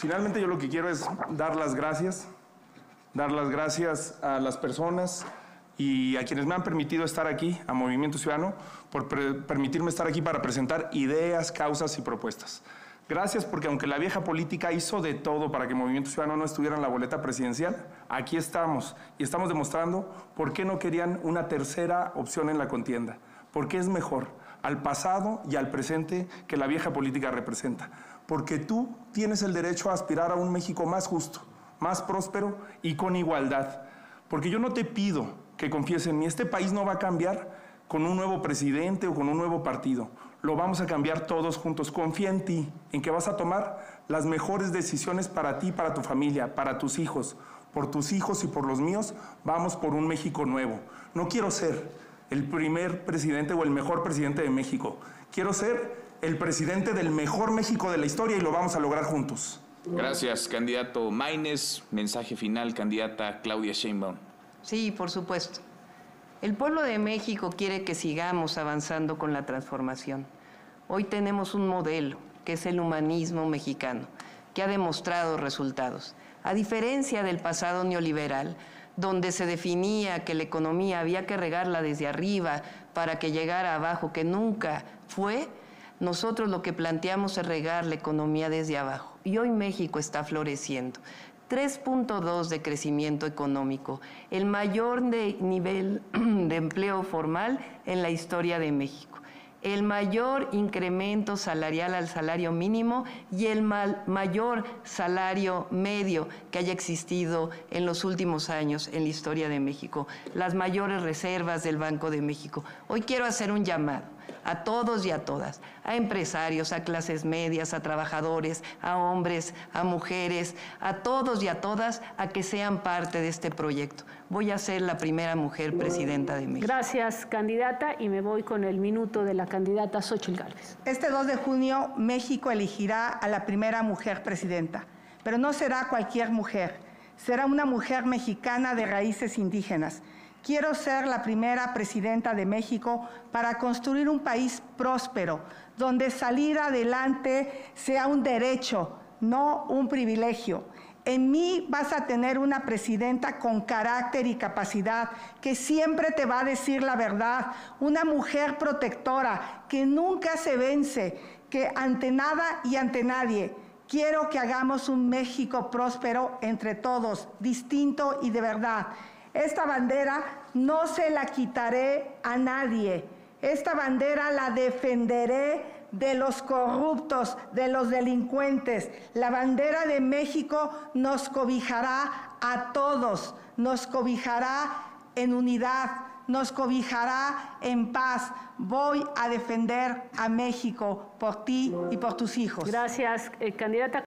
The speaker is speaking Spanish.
Finalmente yo lo que quiero es dar las gracias a las personas y a quienes me han permitido estar aquí, a Movimiento Ciudadano, por permitirme estar aquí para presentar ideas, causas y propuestas. Gracias porque aunque la vieja política hizo de todo para que Movimiento Ciudadano no estuviera en la boleta presidencial, aquí estamos y estamos demostrando por qué no querían una tercera opción en la contienda, porque es mejor al pasado y al presente que la vieja política representa, porque tú tienes el derecho a aspirar a un México más justo, más próspero y con igualdad, porque yo no te pido que confíes en mí, este país no va a cambiar con un nuevo presidente o con un nuevo partido, lo vamos a cambiar todos juntos, confía en ti, en que vas a tomar las mejores decisiones para ti, para tu familia, para tus hijos, por tus hijos y por los míos, vamos por un México nuevo. No quiero ser el primer presidente o el mejor presidente de México, quiero ser el presidente del mejor México de la historia y lo vamos a lograr juntos. Gracias, candidato Maínez. Mensaje final, candidata Claudia Sheinbaum. Sí, por supuesto. El pueblo de México quiere que sigamos avanzando con la transformación. Hoy tenemos un modelo, que es el humanismo mexicano, que ha demostrado resultados. A diferencia del pasado neoliberal, donde se definía que la economía había que regarla desde arriba para que llegara abajo, que nunca fue, nosotros lo que planteamos es regar la economía desde abajo. Y hoy México está floreciendo. 3.2 de crecimiento económico, el mayor nivel de empleo formal en la historia de México, el mayor incremento salarial al salario mínimo y el mayor salario medio que haya existido en los últimos años en la historia de México, las mayores reservas del Banco de México. Hoy quiero hacer un llamado a todos y a todas, a empresarios, a clases medias, a trabajadores, a hombres, a mujeres, a todos y a todas, a que sean parte de este proyecto. Voy a ser la primera mujer presidenta de México. Gracias, candidata, y me voy con el minuto de la candidata Xóchitl Gálvez. Este 2 de junio, México elegirá a la primera mujer presidenta, pero no será cualquier mujer, será una mujer mexicana de raíces indígenas. Quiero ser la primera presidenta de México para construir un país próspero, donde salir adelante sea un derecho, no un privilegio. En mí vas a tener una presidenta con carácter y capacidad, que siempre te va a decir la verdad, una mujer protectora, que nunca se vence, que ante nada y ante nadie. Quiero que hagamos un México próspero entre todos, distinto y de verdad. Esta bandera no se la quitaré a nadie. Esta bandera la defenderé de los corruptos, de los delincuentes. La bandera de México nos cobijará a todos, nos cobijará en unidad, nos cobijará en paz. Voy a defender a México por ti y por tus hijos. Gracias, candidata.